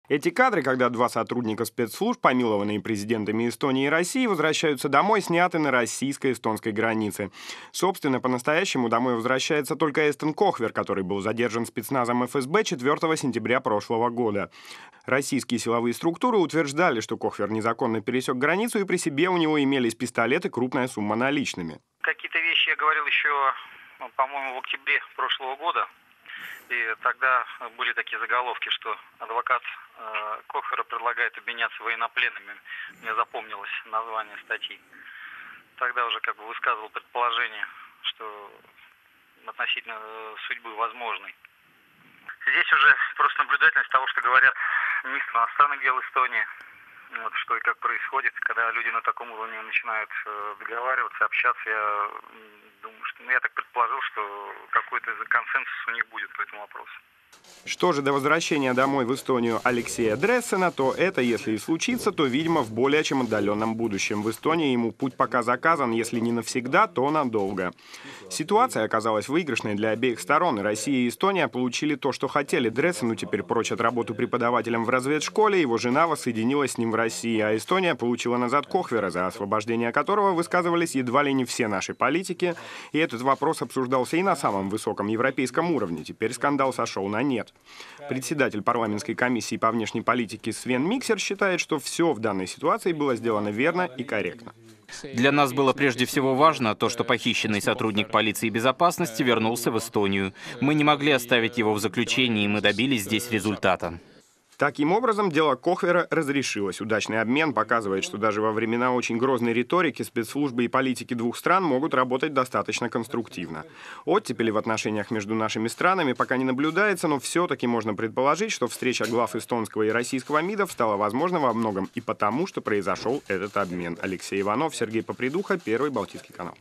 Эти кадры, когда два сотрудника спецслужб, помилованные президентами Эстонии и России, возвращаются домой, сняты на российско-эстонской границе. Собственно, по-настоящему домой возвращается только Эстон Кохвер, который был задержан спецназом ФСБ 4 сентября прошлого года. Российские силовые структуры утверждали, что Кохвер незаконно пересек границу, и при себе у него имелись пистолет и крупная сумма наличными. Какие-то вещи я говорил еще, по-моему, в октябре прошлого года. И тогда были такие заголовки, что адвокат Кохвера предлагает обменяться военнопленными. Мне запомнилось название статьи. Тогда уже высказывал предположение, что относительно судьбы возможной. Здесь уже просто наблюдательность того, что говорят министр иностранных дел Эстонии, что и как происходит, когда люди на таком уровне начинают договариваться, общаться. Я думаю, я так предположил, что какой-то консенсус у них будет по этому вопросу. Что же до возвращения домой в Эстонию Алексея Дрессена, то это, если и случится, то, видимо, в более чем отдаленном будущем. В Эстонии ему путь пока заказан, если не навсегда, то надолго. Ситуация оказалась выигрышной для обеих сторон, и Россия и Эстония получили то, что хотели. Дрессену теперь прочат работу преподавателем в разведшколе, его жена воссоединилась с ним в России, а Эстония получила назад Кохвера, за освобождение которого высказывались едва ли не все наши политики, и этот вопрос обсуждался и на самом высоком европейском уровне. Теперь скандал сошел на нет. Председатель парламентской комиссии по внешней политике Свен Миксер считает, что все в данной ситуации было сделано верно и корректно. Для нас было прежде всего важно то, что похищенный сотрудник полиции безопасности вернулся в Эстонию. Мы не могли оставить его в заключении, и мы добились здесь результата. Таким образом, дело Кохвера разрешилось. Удачный обмен показывает, что даже во времена очень грозной риторики спецслужбы и политики двух стран могут работать достаточно конструктивно. Оттепели в отношениях между нашими странами пока не наблюдается, но все-таки можно предположить, что встреча глав эстонского и российского МИДов стала возможна во многом и потому, что произошел этот обмен. Алексей Иванов, Сергей Попридуха, Первый Балтийский канал.